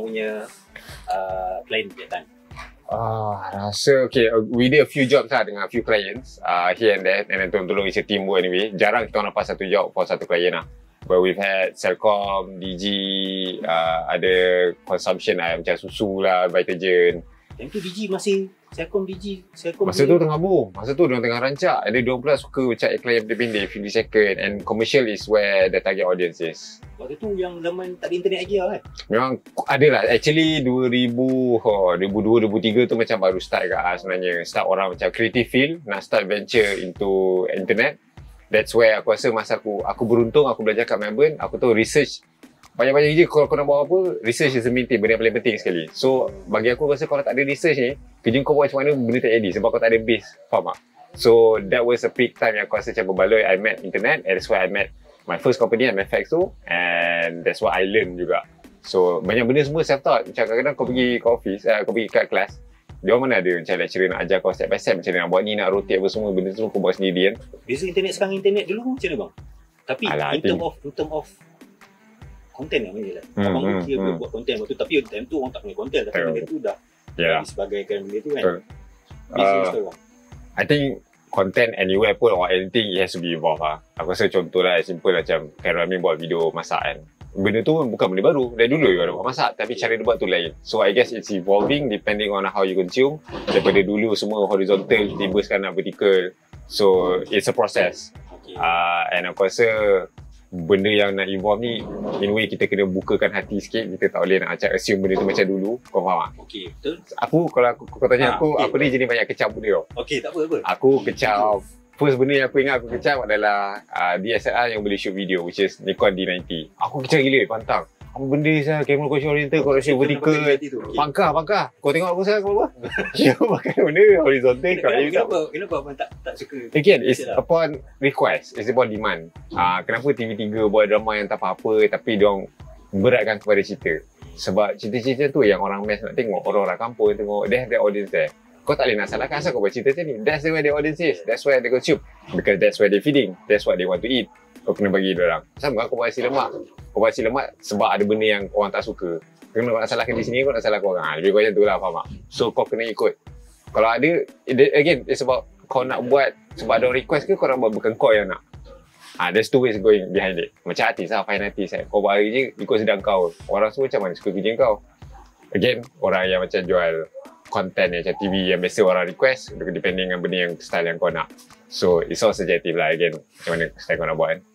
punya client that time? Rasa okay, we did a few jobs lah dengan a few clients here and there, and then tolong is a teamwork anyway. Jarang kita orang dapat satu job for satu client lah. But we've had Celcom, DG, ada consumption lah macam susu lah, Vitagen. Yang tu DG masih Celcom DG. Masa tu tengah boom. Masa tu diorang tengah rancak. Ada diorang pula suka macam iklan yang pendek-pendek, 50 second, and commercial is where the target audience is. Waktu tu yang zaman tak ada internet lagi lah kan? Memang ada lah. Actually 2002, 2003 tu macam baru start kat sebenarnya. Start orang macam creative field, nak start venture into internet. That's where aku rasa masa aku beruntung, aku belajar kat Melbourne, aku tahu research banyak-banyak je. Kalau kau nak buat apa, research is the main thing, benda yang paling penting sekali. So bagi aku rasa kalau tak ada research ni, kerja kau buat macam mana benda tak jadi sebab kau tak ada base. Faham tak? So that was a peak time yang aku rasa macam berbaloi. I met internet, and that's why I met my first company, MFX tu, and that's what I learn juga. So banyak benda semua self-taught. Macam kadang-kadang kau pergi ke office, kau pergi kat kelas, dia orang mana ada macam lecturer nak ajar kau step by step macam mana nak buat ni, nak rotate apa semua, benda tu kau buat sendiri kan. Beza internet sekarang, internet dulu macam mana bang? Tapi in term of content yang mana lah. Abang kira boleh buat content waktu, tapi time tu orang tak punya content, tapi benda tu dah disebagaikan benda tu kan. I think content anywhere pun or anything, it has to be evolved lah. Aku rasa contoh lah, simple macam Khairul Amin buat video masak kan. Benda tu bukan benda baru, dari dulu juga ada buat masak, tapi cara dia buat tu lain. So I guess it's evolving depending on how you consume. Daripada dulu semua horizontal, tiba sekarang nak vertical. So it's a process. And aku rasa benda yang nak evolve ni, in a way kita kena bukakan hati sikit. Kita tak boleh nak macam assume benda tu macam dulu. Kau faham tak? Okay, betul. Kalau kau tanya aku ni jenis banyak kecap benda tau. Okay, tak apa. Aku kecap. First benda yang aku ingat aku kecap adalah DSLR yang boleh shoot video, which is Nikon D90. Aku kecap gila, pantang. Apa benda saya, kamera koreksi oriental, koreksi vertical, pangkah. Kau tengok aku sekarang apa? Ya, pakai benda horizontal. Kenapa abang tak suka? Again, it's upon request, it's upon demand. Kenapa TV3 buat drama yang tak apa-apa, tapi diorang beratkan kepada cerita? Sebab cerita-cerita tu yang orang mass nak tengok, orang-orang kampung tengok, they have their audience there. Kau tak boleh nak salahkan asal kau buat cerita macam ni. That's where the audience is. That's where they consume. Because that's where they feeding. That's what they want to eat. Kau kena bagi diorang. Sama kau buat nasi lemak. Kau buat nasi lemak sebab ada benda yang orang tak suka. Kau nak salahkan di sini, kau nak salahkan orang. Lebih kurang macam tu lah, faham tak? So kau kena ikut. Kalau ada, again, it's about kau nak buat sebab ada request ke kau nak buat bukan kau yang nak. There's two ways going behind it. Macam artis lah, fine artis kan. Kau buat hari je ikut sedang kau. Orang semua macam mana suka kerja kau. Again, orang yang macam jual content yang macam TV yang biasa orang request, depending dengan benda yang style yang kau nak. So it's all subjective lah again, macam mana style kau nak buat kan.